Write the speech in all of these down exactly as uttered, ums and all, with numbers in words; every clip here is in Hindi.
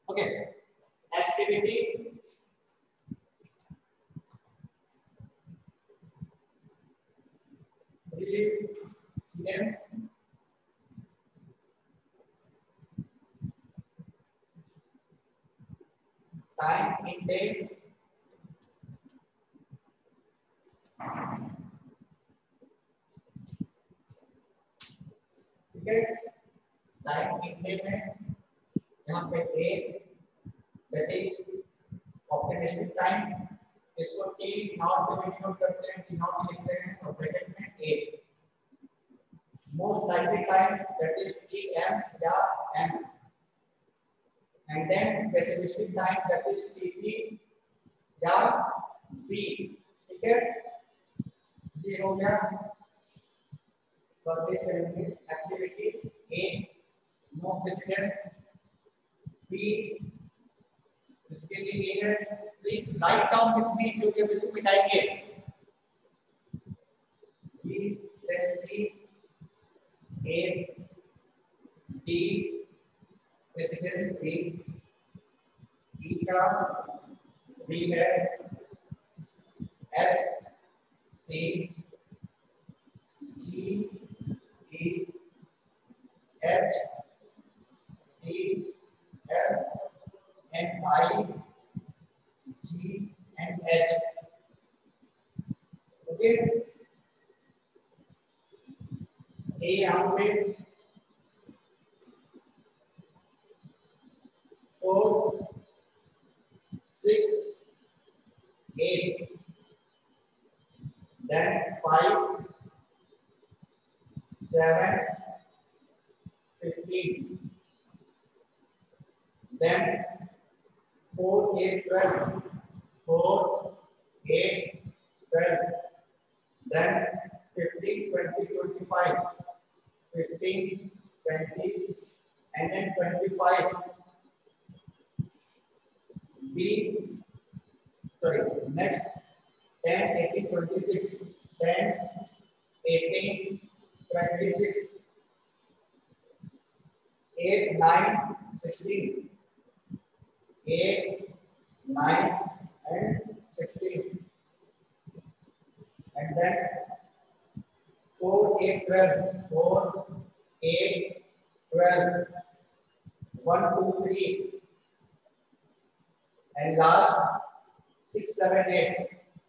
Okay activity students time intake ठीक है टाइम इंटेक में यहाँ पे a that is optimistic time इसको टी नॉट से डिनोट करते हैं टी नॉट लिखते हैं और ब्रैकेट में ए most likely time that is T M या M and then pessimistic time that is T P या P ठीक है ये हो गया परफेक्ट करेंगे activity A no precedence B इसके लिए A है please write down with me क्योंकि हम इसको मिटाएंगे B then C A D precedence B E का B है F C G E H D F and I G and H okay A यहाँ पे four six eight then five seven fifteen then four eight twelve four eight twelve then fifteen, twenty, twenty-five, fifteen, twenty, and then twenty-five. B, sorry, next ten, eighteen, twenty-six, ten, eighteen, twenty-six, eight, nine, sixteen, eight, nine, and sixteen, and then four, eight, twelve, four, eight, twelve, one, two, three, and last six, seven, eight.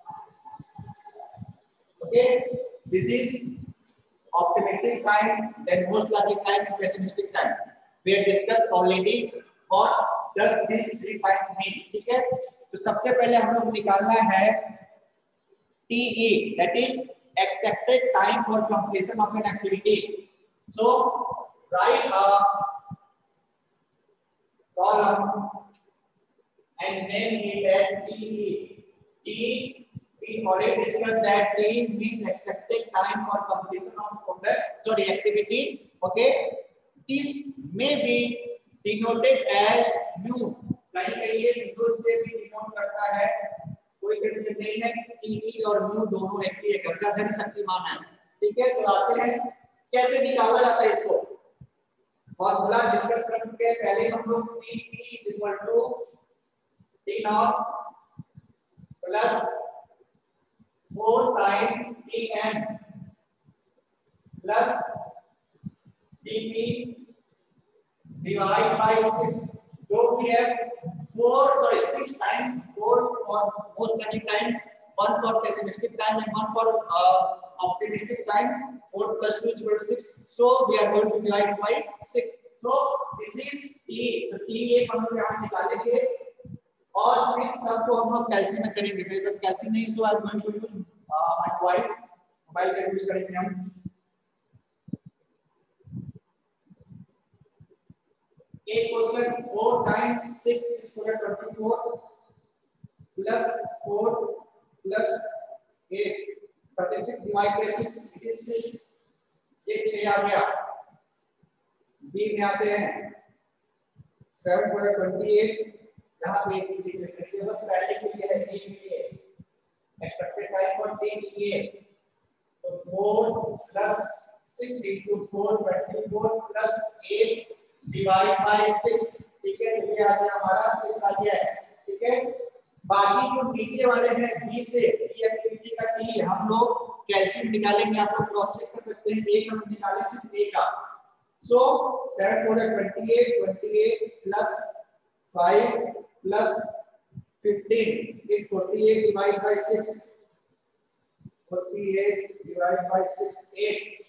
Okay, this is optimistic time, then most likely time, and pessimistic time. We have discussed already what does these three times mean. ठीक है, तो सबसे पहले हम लोग निकालना है T E, that is expected time for completion of an activity. So write a column and name it as T E. T, we already discussed that T means expected time for completion of the sorry activity. Okay, this may be denoted as mu. कहीं कहीं ये mu से भी denote करता है. कोई कंफ्यूजन नहीं है टी और म्यू दोनों एक ही है गंगाधरी शक्तिमान है ठीक है तो आते हैं कैसे निकाला जाता है इसको फॉर्मूला डिस्कस कर चुके हैं पहले हम लोग T is equal to T not plus four time T M plus TP divide by six जो भी है four sorry six time four for most likely time one for pessimistic time and one for uh, optimistic time four plus two is equal to six so we are going to divide by six so this is t तो t एक हम लोग यहाँ निकालेंगे और फिर सबको हम लोग कैल्शियम में करेंगे मेरे पास कैल्शियम नहीं so I am going to use my mobile mobile का यूज करेंगे हम एक question four times six six to the twenty-four plus four plus eight thirty-six divided by six it is six ये छह आ गया b में आते हैं seven to the twenty-eight यहाँ पे एक लिख लेते हैं बस पहले के लिए है a के लिए expected time for t के लिए तो four plus six into four twenty-four plus eight divide by six ठीक है ये ये आ गया हमारा सिक्स आ गया है, ठीक है। बाकी जो नीचे वाले हैं बी से बी एक्टिविटी का टी हम लोग कैल्शियम निकालेंगे, आप लोग क्रॉस चेक कर सकते हैं। एक हम निकाले सिर्फ ए का, so seven four twenty eight, twenty eight plus five plus fifteen, it forty eight divide by six, forty eight divide by six, eight,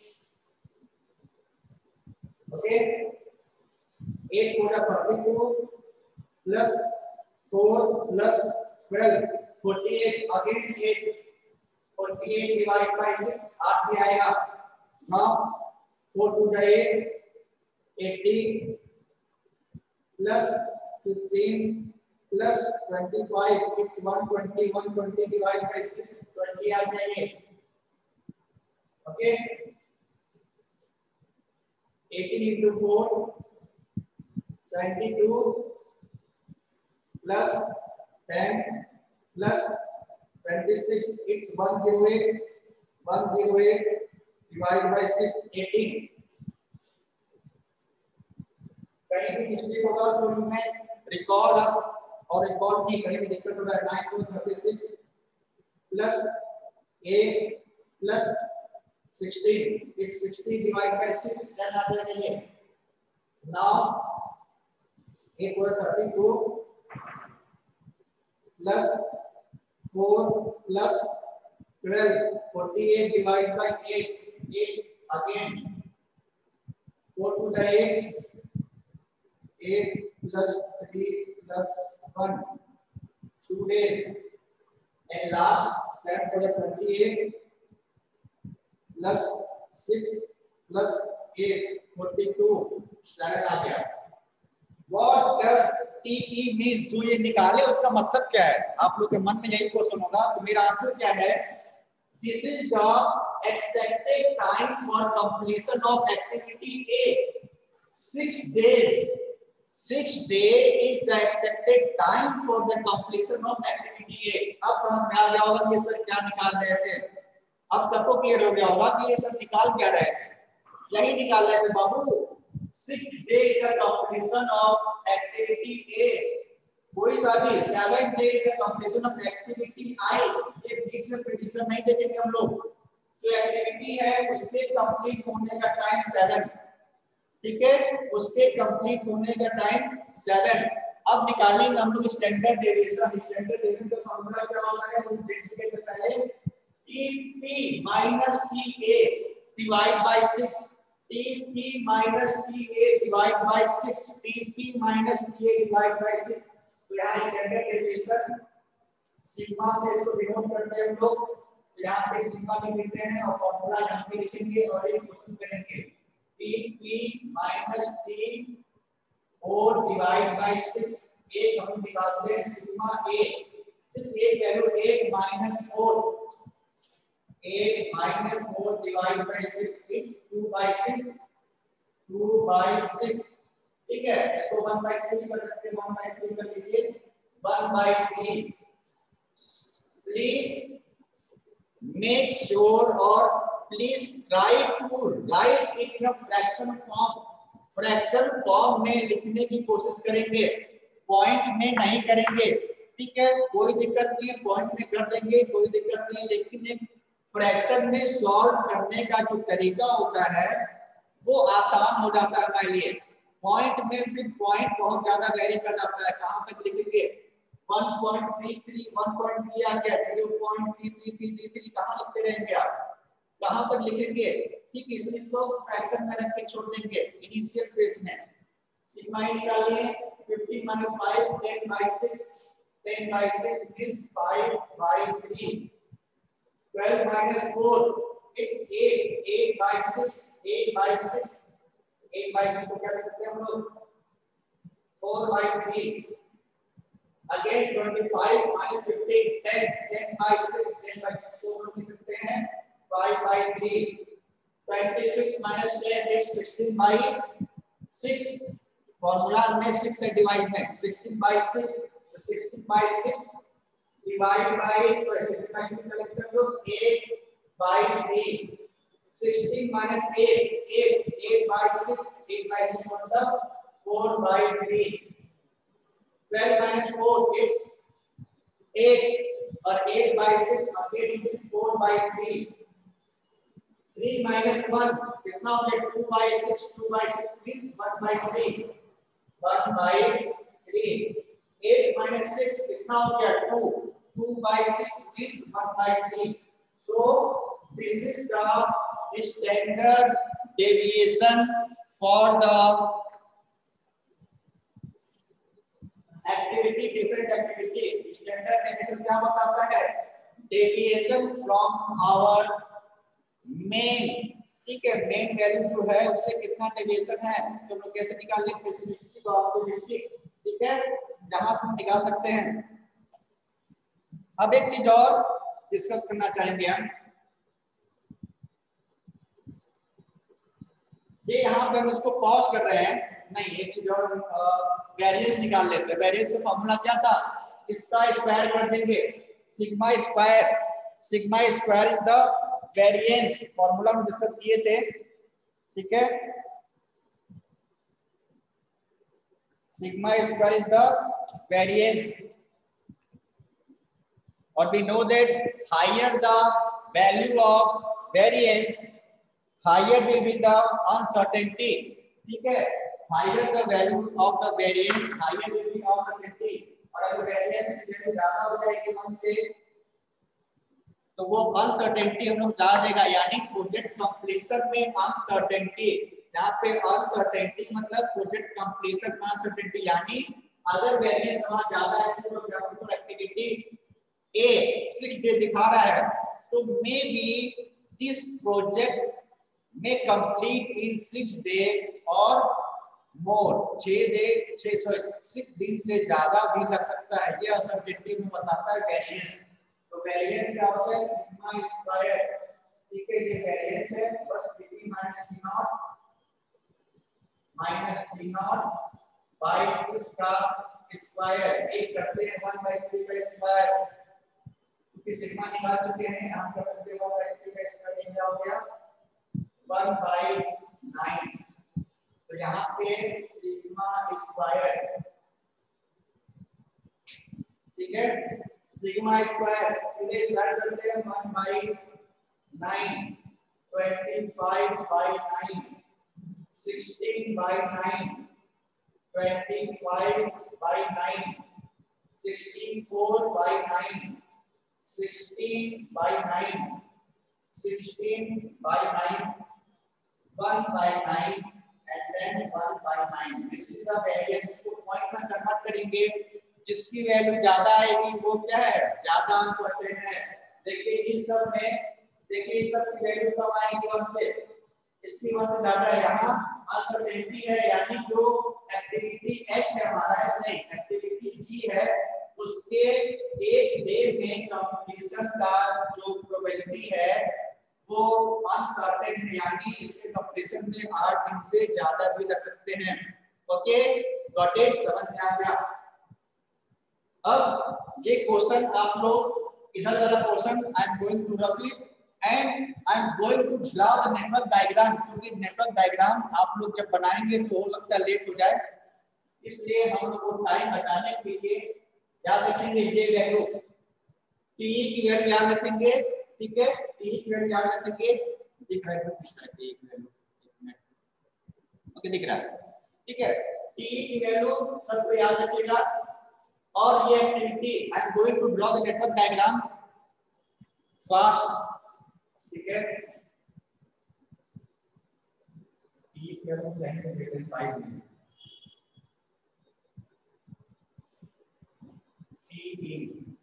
okay. Eight four thirty two plus four plus twelve, forty eight, again eight, forty eight divide by six, आठ भी आएगा। Now four to the eight, eighty plus fifteen plus twenty five, it's one twenty, one twenty divide by six, twenty आ जाएंगे, okay. Eighteen into four, seventy two plus ten plus twenty-six, it's one hundred eight, one hundred eight divided by six, eighteen. कहीं भी मिस्टेक होगा सॉल्यूशन में रिकॉल अस और रिकॉल की कहीं भी दिक्कत होगा, nine two thirty six plus A plus sixteen, it's sixty divide by six, then आ जाएगा ये। Now eight two thirty two plus four plus twelve, forty-eight divided by eight, eight again, four to the eight, eight plus three plus one, two days, and last seven to the twenty-eight plus six plus eight, forty-two, seven आ गया। What does T E means? जो ये निकाले उसका मतलब क्या है? आप लोग के मन में यही क्वेश्चन होगा, तो मेरा आंसर क्या है? This is the expected time for completion of activity A. Six days. Six days is the expected time for the completion of activity A. अब समझ में आ गया होगा कि ये सर क्या निकाल रहे थे। अब सबको क्लियर हो गया होगा कि ये सब निकाल क्या रहे थे। यही निकाल रहे थे बाबू। Six days the completion of activity A. कोई सा भी seven days the completion of activity I. ये बीच में प्रेडिक्शन नहीं देखेंगे हम लोग। जो एक्टिविटी है उसके कंप्लीट होने का टाइम सेवन, ठीक है, उसके कंप्लीट होने का टाइम सेवन। अब निकालेंगे हम लोग स्टैंडर्ड डेविएशन। स्टैंडर्ड डेविएशन का फॉर्मूला क्या होता है वो देख चुके थे पहले, TP minus TA divide by six, TP minus TA divide by six, TP minus TA divide by six. तो यहाँ स्टैंडर्ड डेविएशन सिग्मा से इसको डिनोट करते हैं हम लोग। यहाँ पे सिग्मा लिख देते हैं और फॉर्मूला यहाँ पे लिखेंगे और एक क्वेश्चन करेंगे। टीपी माइनस टी और डिवाइड बाय सिक्स, एक हम निकालते हैं सिग्मा ए, सिर्फ एक value eight minus four, eight minus four divide by six, two by six, two by six, ठीक है। इसको वन बाय थ्री कर सकते हैं, वन बाय थ्री कर लीजिए, one by three. Please make sure और please try to write it in a fraction form. Fraction form में लिखने की कोशिश करेंगे, पॉइंट में नहीं करेंगे, ठीक है। कोई दिक्कत नहीं है, पॉइंट में कर देंगे, कोई दिक्कत नहीं, लेकिन एक फ्रैक्शन में सॉल्व करने का जो तरीका होता है वो आसान हो जाता है हमारे लिए। पॉइंट में फिर पॉइंट बहुत ज्यादा वेरी कर जाता है। कहां तक लिखेंगे? One point three three, one point three आ गया, zero point three three three three three, कहां लिखते रहेंगे आप? कहां तक लिखेंगे? ठीक है, इसलिए इसको फ्रैक्शन में रख के छोड़ देंगे इनिशियल फेज में। सिग्मा ए निकालिए, fifteen minus five, ten by six, ten by six is five by three, twelve minus four, it's eight, eight by six, eight by six, eight by six को क्या लिख सकते हैं हम लोग? Four by three, again twenty five minus fifteen, ten, ten by six, ten by six को हम लोग लिख सकते हैं five by three, twenty six minus ten, it's sixteen by six. Formula में सिक्स से डिवाइड में, सिक्सटीन बाय सिक्स, तो sixteen by six divide by, तो सिक्सटीन बाय सिक्स का लिखते हैं लोग eight by three, sixteen minus eight, eight, eight by six, eight by six मतलब four by three, twelve minus four, it's eight, और eight by six, again it is four by three. three minus one, कितना हो गया? two by six, two by six means one by three, one by three. eight minus six, कितना हो गया? two, two by six means one by three. So this is the standard deviation for the activity, different activity. Standard deviation क्या बताता है? Deviation from our main, ठीक है, मेन वैल्यू जो है उससे कितना डेविएशन है तो हम लोग कैसे निकालेंगे? स्पेसिफिसिटी प्रोबेबिलिटी, ठीक है, जहां से हम निकाल सकते हैं। अब एक चीज और डिस्कस करना चाहेंगे हम, ये यहाँ पे हम इसको पॉज कर रहे हैं, नहीं एक चीज और, वेरिएंस निकाल लेते हैं। वेरिएंस का फॉर्मूला क्या था? इसका स्क्वायर कर देंगे, sigma square, sigma square is the variance, formula हम डिस्कस किए थे, ठीक है। Sigma square is the variance, और we know that higher the value of variance, higher will be the uncertainty, ठीक है। Higher the value of the variance, higher will be uncertainty, और अगर वेरिएंस की वैल्यू ज्यादा हो जाएगी वन से तो वो अनसर्टेनिटी हम लोग ज्यादा देगा, यानी प्रोजेक्ट कंप्लीशन में अनसर्टेनिटी, यहाँ पे अनसर्टेनिटी मतलब प्रोजेक्ट कंप्लीशन में अनसर्टेनिटी, यानी अगर वेरिएंस वहां ज्यादा है तो एक्टिविटी ए सिक्स डे दिखा रहा है तो मे बी दिस प्रोजेक्ट में कंप्लीट इन सिक्स डे और मोर, छह डे छह सॉरी सिक्स दिन से ज्यादा भी लग सकता है, ये अनसर्टेनिटी में बताता है वेरिएंस। तो वेरिएंस क्या होता है? सिग्मा स्क्वायर, ठीक है, ये वेरिएंस है, बस T minus T not minus T not by six का स्क्वायर, एक करते हैं वन बाय थ्री का स्क्वायर, क्योंकि सिग्मा निकाल चुके हैं, हम कर सकते हैं वन बाय थ्री का स्क्वायर क्या हो गया? One by nine. तो यहाँ पे सिग्मा स्क्वायर, ठीक है, सिग्मा स्क्वायर सीधे स्क्वायर करते हैं one by nine, twenty five by nine, sixteen by nine, twenty five by nine, sixteen four by nine, sixteen by nine, sixteen by nine, one by nine and then one by nine. This is the variance, इसको पॉइंट में कन्वर्ट करेंगे, जिसकी वैल्यू ज्यादा आएगी वो क्या है? ज्यादा अनसर्टेन है। देखिए इन सब में, देखिए इन सब की वैल्यू कम आएगी वन से, इसकी वन से ज्यादा है, यहाँ अनसर्टेनिटी है, यानी जो एक्टिविटी एच है हमारा, एच नहीं एक्टिविटी जी है, उसके एक डे में कंप्लीशन का जो प्रोबेबिलिटी है वो अनसर्टेन है, यानी इसके कंप्लीशन में आठ दिन से ज्यादा भी लग सकते हैं। ओके, गॉट इट, समझ में आ गया? अब ये क्वेश्चन आप लोग, इधर वाला question I am going to rough it and I am going to draw the network diagram, क्योंकि नेटवर्क डायग्राम आप लोग जब बनाएंगे तो हो सकता है लेट हो जाए, इसलिए हम लोग को टाइम बचाने के लिए याद रखेंगे ये वैल्यू, टी की वैल्यू याद रखेंगे, ठीक है, टी की वैल्यू याद रखेंगे, दिख रहा है एक वैल्यू, ओके दिख रहा है, ठीक है, टी की वैल्यू सबको याद रखिएगा। और ये activity I am going to draw the network diagram fast, ठीक है, टी की वैल्यू कहीं पे साइड में, T in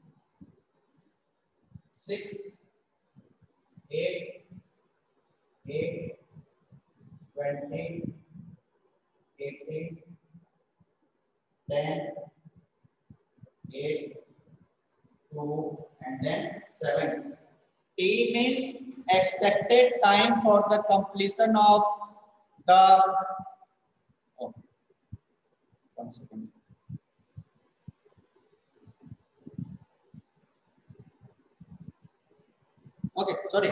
six eight, eight, twenty, eighteen, ten, eight, two, and then seven. T means expected time for the completion of the. Oh, one second. Okay sorry,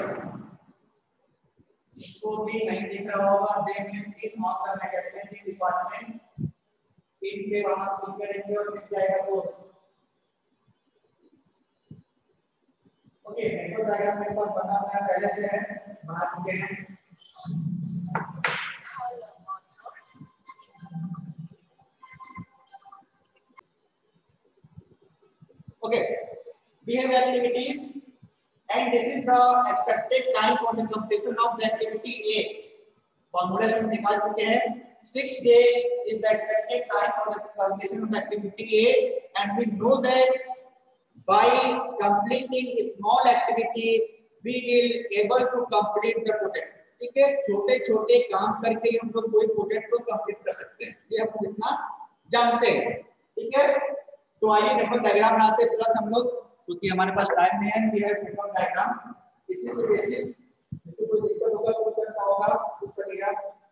इसको भी नहीं दिख रहा होगा, they mean in on the negative department इन पे वहां क्लिक करेंगे और मिल जाएगा कोर्स। ओके, नेटवर्क डायग्राम मेरे पास बना हुआ है पहले से है, बना चुके हैं। Okay, we have activities and this is the expected time for the completion of the activity A. Formula हम निकाल चुके हैं। Six day is the expected time for the completion of activity A, and we know that by completing a small activity we will able to complete the project. ठीक है, छोटे छोटे काम करके हम लोग कोई प्रोजेक्ट को कंप्लीट कर सकते हैं, ये हम लोग इतना जानते हैं। ठीक है, तो आइए नेटवर्क डायग्राम बनाते हैं तुरंत हम लोग, क्योंकि हमारे पास टाइम नहीं है। ये है नेटवर्क डायग्राम, इसी से बेसिस इससे कोई दिक्कत होगा पूछ सकता होगा, पूछ सकेगा।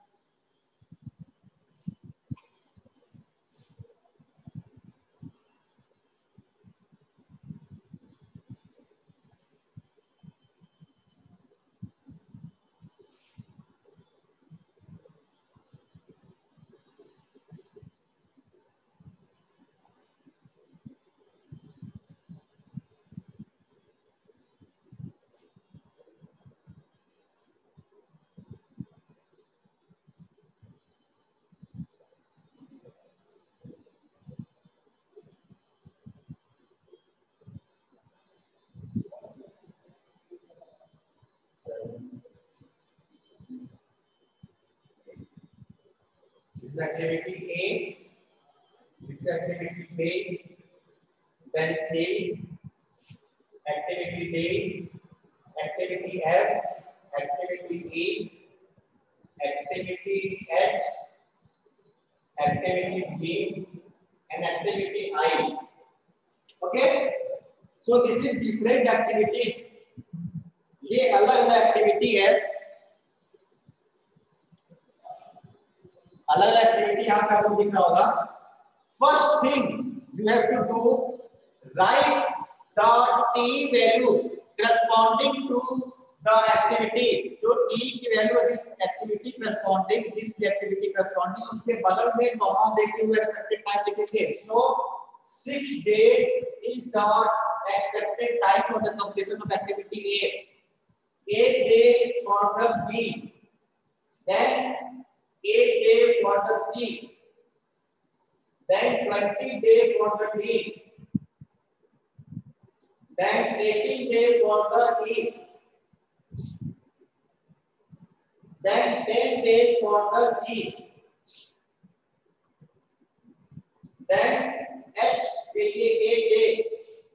This activity A, this activity B, then C, activity D, activity F, activity E, activity H, activity G, and activity I. Okay, so this is different activities. ये अलग अलग एक्टिविटी है, अलग अलग एक्टिविटी यहाँ पे आपको दिख रहा होगा। First thing you have to do, write the T value corresponding to the activity. जो टी की वैल्यू है this activity corresponding, this activity corresponding, उसके बगल में कॉमा देते हुए एक्सपेक्टेड टाइम लिखेंगे। So six day is the expected time for the completion of activity A, eight day for the B, then eight day for the C, then twenty day for the D, then eighteen day for the E, then ten days for the G, then H के लिए eight day,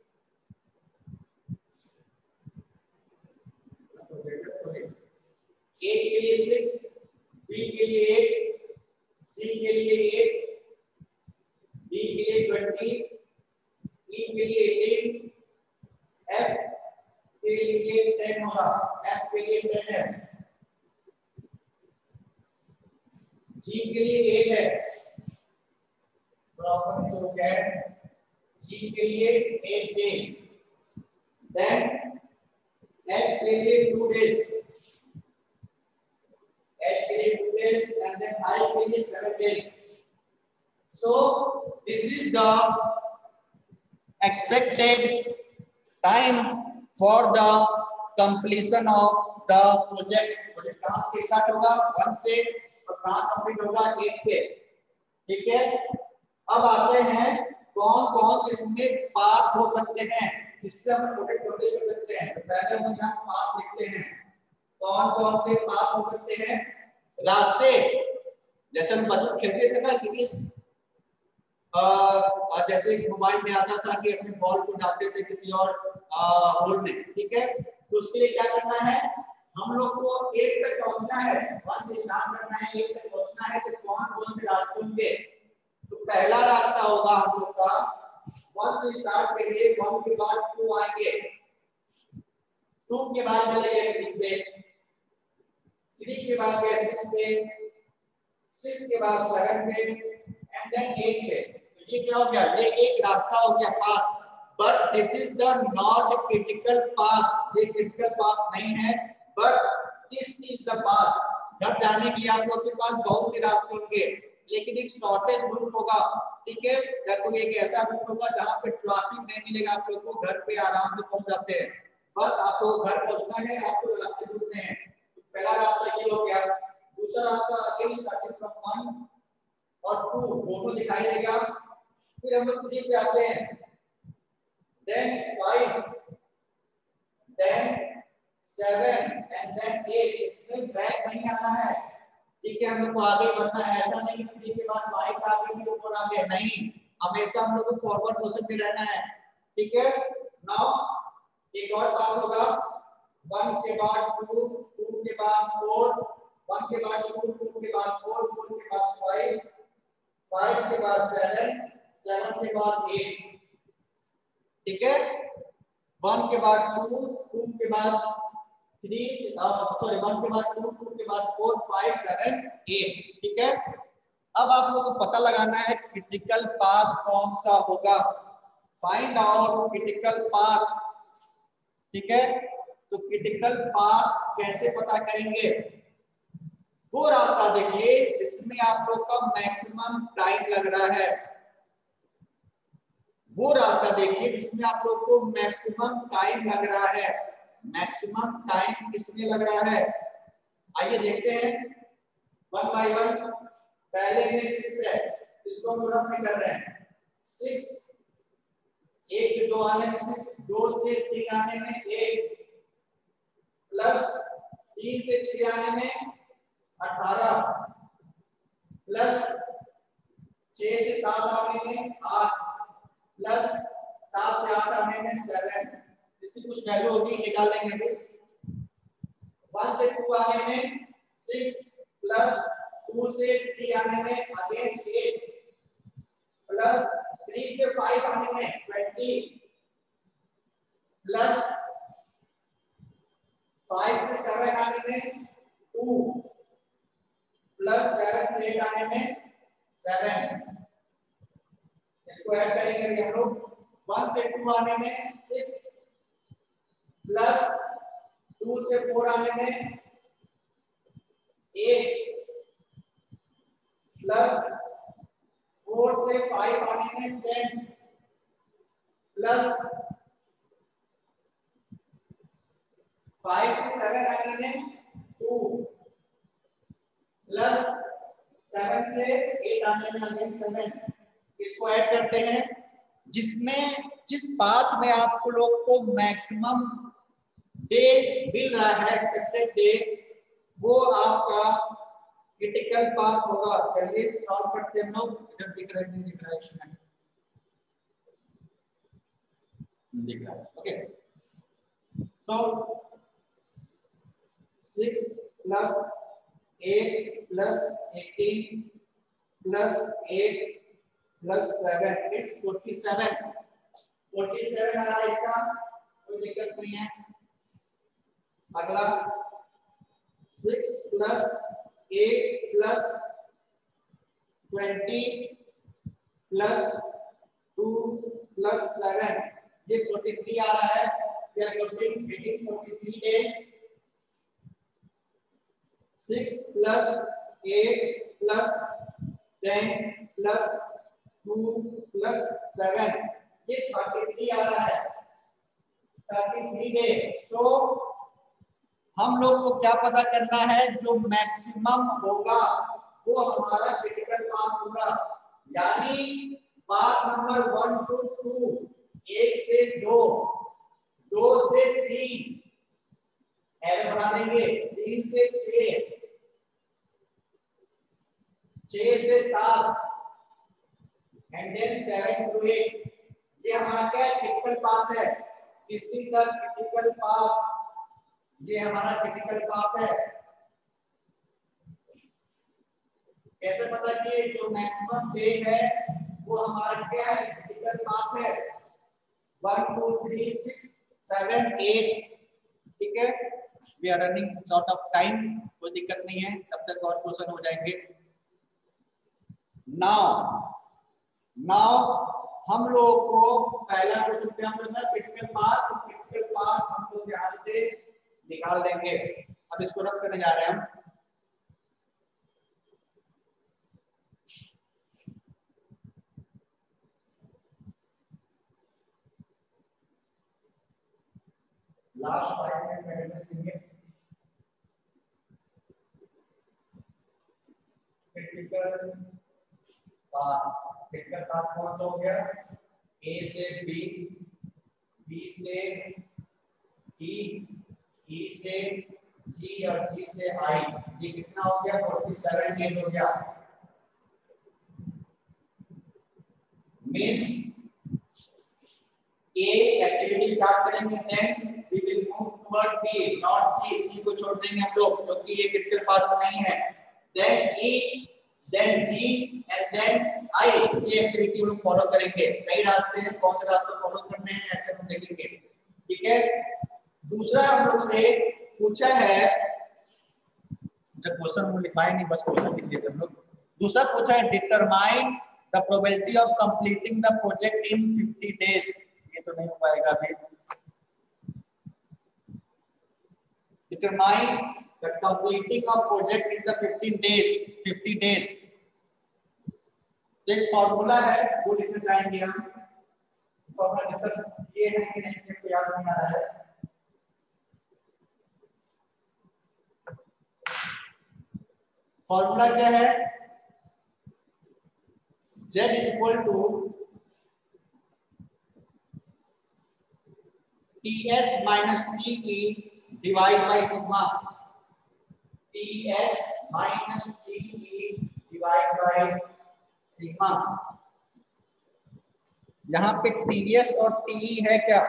A के लिए six, B के लिए eight, C के लिए eight, D के लिए twenty, E के लिए eighteen, F के लिए ten होगा, F के लिए ten है, G के लिए eight है, प्रॉपर जो क्या है, G के लिए eight day, then H के लिए two days, H के लिए two days, and then I के लिए seven days. So this is the expected time for the completion of the project. Project कहाँ से स्टार्ट होगा, वन से, और कहाँ कंप्लीट होगा, एट पे। ठीक है, अब आते हैं कौन कौन से इसमें पार्ट हो सकते हैं जिससे हम प्रोजेक्ट कंप्लीट कर सकते हैं। तो पहले हम यहाँ पार्ट लिखते हैं, कौन कौन से पाथ हो सकते हैं, रास्ते। जैसे हम बचपन खेलते थे ना कि इस आ, जैसे मोबाइल में आता था कि अपने बॉल को डालते थे किसी और होल में। ठीक है, तो उसके लिए क्या करना है, हम लोग को एट तक पहुंचना है, वन से स्टार्ट करना है, एट तक पहुंचना है। तो कौन कौन से रास्ते होंगे, तो पहला रास्ता होगा हम लोग का, वन से स्टार्ट करिए, वन के बाद टू आएंगे, टू के बाद चलेंगे थ्री पे, थ्री के बाद गए सिक्स पे, सिक्स के बाद सेवन पे, एंड देन एट पे। तो ये क्या हो गया, ये एक रास्ता हो गया, path. But this is the not critical path, ये क्रिटिकल पाथ नहीं है, but this is the path. घर जाने के लिए आप लोग के पास बहुत से रास्ते होंगे, लेकिन एक शॉर्टेज रूट होगा, ठीक है, या कोई एक ऐसा रूट होगा जहां पे ट्रैफिक नहीं मिलेगा, आप लोग को घर पे आराम से पहुंच जाते हैं। बस आपको घर पहुंचना है, आपको रास्ते ढूंढने हैं। तो पहला रास्ता ये हो गया। दूसरा रास्ता अगेन स्टार्टिंग फ्रॉम वन और टू दोनों दिखाई देगा। फिर हम लोग थ्री पे आते हैं, then five, then seven and then eight. इसमें बैक नहीं आना है, ठीक है, हम लोग को आगे बढ़ना है। ऐसा नहीं कि थ्री के बाद फाइव आ गए फिर ऊपर आ गए, नहीं, हमेशा हम लोग को फॉरवर्ड मोशन में रहना है, ठीक है। नाउ एक और बात होगा, वन के बाद टू, टू के बाद फोर, वन के बाद टू, टू के बाद फोर, फोर के बाद फाइव, फाइव के बाद सेवन, सेवन के बाद एट, ठीक है। वन के बाद टू, टू के बाद थ्री, सॉरी वन के बाद टू, टू के बाद फोर, फाइव, सेवन, एट, ठीक है। अब आप लोगों को पता लगाना है क्रिटिकल पाथ कौन सा होगा। फाइंड आउट क्रिटिकल पाथ, ठीक है। तो क्रिटिकल पाथ कैसे पता करेंगे? वो रास्ता देखिए जिसमें आप लोग का मैक्सिमम टाइम लग रहा है, वो रास्ता देखिए जिसमें आप लोग को मैक्सिमम टाइम लग रहा है। मैक्सिमम टाइम किसमें लग रहा है? आइए देखते हैं वन बाय वन। पहले में सिक्स है, इसको हम रफ में कर रहे हैं। सिक्स, एक से दो आने में सिक्स, दो से तीन आने में एट, प्लस तीन से छह आने में अठारह, प्लस छह से सात आने में आठ, प्लस सात से आठ आने में सेवन। इसकी कुछ वैल्यू होगी, निकाल लेंगे। वन से टू आने में सिक्स, प्लस टू से थ्री आने में अगेन एट, प्लस थ्री से फाइव आने में ट्वेंटी, प्लस फाइव से सेवन आने में टू, प्लस सेवन से एट आने में सेवन। इसको ऐड करेंगे अभी हम लोग। वन से टू आने में सिक्स, प्लस टू से फोर आने में एट, प्लस फोर से फाइव आने में टेन, प्लस फाइव से सेवन आने में टू, प्लस सेवन से एट आने में अगेन सेवन। इसको ऐड करते हैं, जिसमें जिस पाथ में आपको लोग को मैक्सिमम डे मिल रहा है, एक्सपेक्टेड डे, वो आपका क्रिटिकल पाथ होगा। चलिए सॉल्व करते हैं हम लोग। इधर दिख रहा है नहीं दिख रहा है? इसमें दिख रहा है, okay. Solve six plus eight plus eighteen plus eight plus seven, it's forty seven. Forty seven आ रहा है, इसका कोई दिक्कत नहीं है। अगला six plus eight plus twenty plus two plus seven, ये फोर्टी थ्री आ रहा है। We are counting eighteen, forty three days. Six plus eight plus ten plus two plus seven, ये थर्टी थ्री आ रहा है। Thirty three days. तो हम लोग को क्या पता करना है? जो मैक्सिमम होगा वो हमारा क्रिटिकल पाथ होगा। यानी path number one two two, एक से दो, दो से तीन, एरो बना देंगे, तीन से छह, छह से सात, and then seven to eight. ये हमारा क्या है? क्रिटिकल पाथ है। इसी का क्रिटिकल पाथ, ये हमारा क्रिटिकल पाथ है। कैसे पता कि जो मैक्सिमम डे है वो हमारा क्या है? क्रिटिकल पाथ है। One two three six seven eight, ठीक है। We are running short of time, कोई दिक्कत नहीं है, तब तक और क्वेश्चन हो जाएंगे। नाउ नाउ हम लोगों को पहला क्वेश्चन क्या करना है? Critical path. क्रिटिकल पाथ हम लोग ध्यान से निकाल देंगे। अब इसको रख करने जा रहे हैं हम। लास्ट फाइव मिनट में एड्रेस देंगे। क्रिटिकल पाथ, क्रिटिकल पाथ कौन सा हो गया? ए से बी, बी से ई, ई से जी और जी से आई। ये कितना हो गया? सैंतालीस डेज हो गया। मींस ए एक्टिविटी स्टार्ट करेंगे, then we will move toward B, not C. C को छोड़ देंगे हम लोग क्योंकि ये क्रिटिकल पाथ नहीं है। Then E, then G and then I. ये एक्टिविटी हम लोग फॉलो करेंगे। कई रास्ते हैं, कौन से रास्ते फॉलो करने हैं ऐसे हम देखेंगे। ठीक है। दूसरा हम लोग से पूछा है, जब क्वेश्चन में लिखाए नहीं, बस क्वेश्चन लिख दिए हम लोग। दूसरा पूछा है determine the probability of completing the project in fifty days. ये तो नहीं हो पाएगा अभी। Determine the completing of project in the fifteen days, fifty days. एक फॉर्मूला है वो लिखना चाहेंगे हम। फॉर्मूला डिस्कस किए हैं कि नहीं, मुझे याद नहीं आ रहा है। फॉर्मूला क्या है? Z is equal to Ts minus Te divide by sigma. Ts minus Te divide by sigma. यहाँ पे Ts और Te है क्या?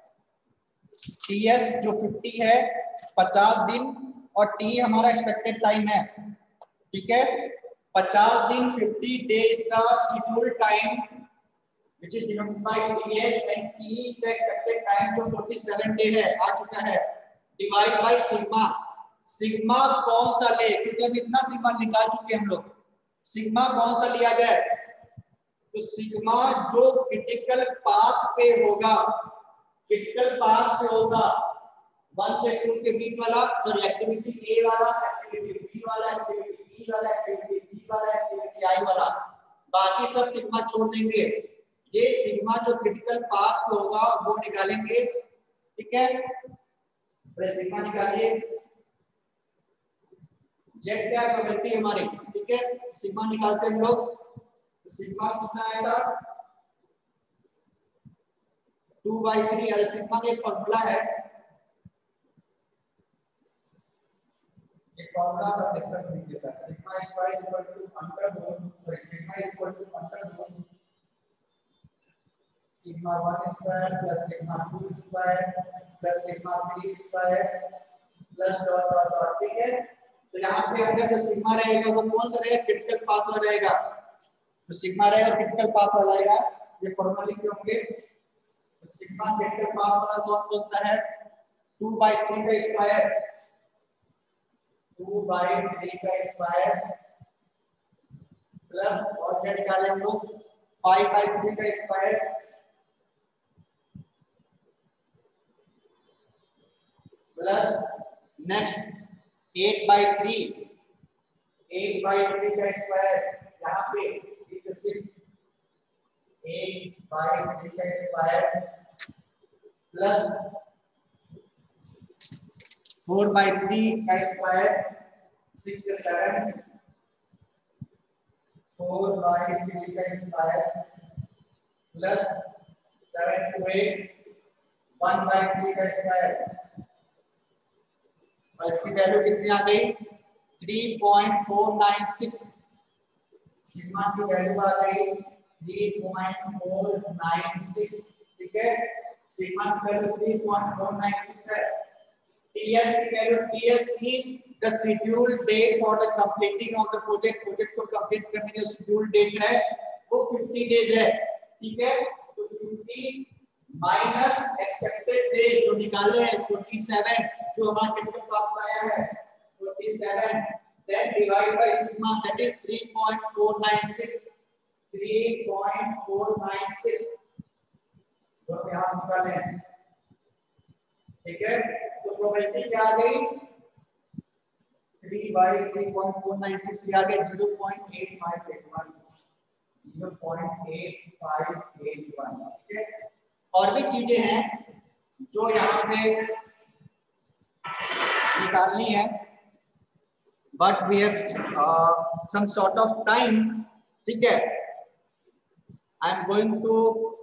Ts जो फिफ्टी है, पचास दिन, और Te हमारा एक्सपेक्टेड टाइम है। ठीक है। पचास दिन, फिफ्टी डेज का schedule time which is denoted by Ts and Te the expected time जो सैंतालीस डे है, आ चुका है, डिवाइड बाय सिग्मा। सिग्मा कौन सा ले? क्योंकि अब इतना सिग्मा निकाल चुके हम लोग। सिग्मा कौन सा लिया जाए? तो सिग्मा जो क्रिटिकल पाथ पे होगा, क्रिटिकल पाथ पे होगा वन से टू के बीच वाला, सॉरी एक्टिविटी ए वाला, एक्टिविटी बी वाला, एक्टिविटी बी वाला, एक्टिविटी जी वाला, एक्टिविटी आई वाला, बाकी सब सिग्मा छोड़ देंगे। ये सिग्मा जो क्रिटिकल पाथ पे होगा वो निकालेंगे। ठीक है। तो सिग्मा निकालिए। जेड क्या है? प्रोबेबिलिटी हमारी। ठीक है। सिग्मा निकालते हैं हम लोग। सिग्मा कितना आएगा? Two by three. अरे सिग्मा का एक फॉर्मूला है, एक फॉर्मूला हम डिस्कस करेंगे sir. Sigma square equal to under root, sorry sigma equal to under root sigma one square plus sigma two square plus sigma three square plus dot dot dot. ठीक है। तो यहाँ पे अंदर जो सिग्मा रहेगा वो कौन सा रहेगा? क्रिटिकल पाथ वाला रहेगा। तो सिग्मा रहेगा क्रिटिकल पाथ वाला रहेगा। ये फॉर्मूला लिखे होंगे। तो सिग्मा क्रिटिकल पाथ वाला कौन कौन सा है? टू बाई थ्री का स्क्वायर, टू बाई थ्री का स्क्वायर प्लस, और क्या निकाले हम लोग? फाइव बाई थ्री का square plus next eight by three, eight by three का स्क्वायर, यहाँ पे सिक्स, एट बाई थ्री का square plus four by three का स्क्वायर, सिक्स से सेवन, फोर बाई थ्री का square plus seven to eight, one by three का स्क्वायर। और इसकी वैल्यू कितनी आ गई? Three point four nine six. Sigma की वैल्यू आ गई three point four nine six. ठीक है। सिग्मा की value three point four nine six है। Ts की value, Ts is the scheduled date for the completing of the project। Project को कंप्लीट करने का शेड्यूल डेट है वो फिफ्टी डेज है। ठीक है। तो फिफ्टी माइनस एक्सपेक्टेड डेज जो निकाले हैं सैंतालीस, जो हमारा क्रिटिकल पाथ आया है सैंतालीस, then divide by sigma, that is three point four nine six, three point four nine six जो यहाँ निकाले हैं। ठीक है। तो प्रोबेबिलिटी क्या आ गई? Three by three point four nine six आ गई zero point eight five eight one, zero point eight five eight one. ठीक है। और भी चीजें हैं जो यहाँ पे निकालनी है, but we have some sort of time, ठीक है। आई एम गोइंग टू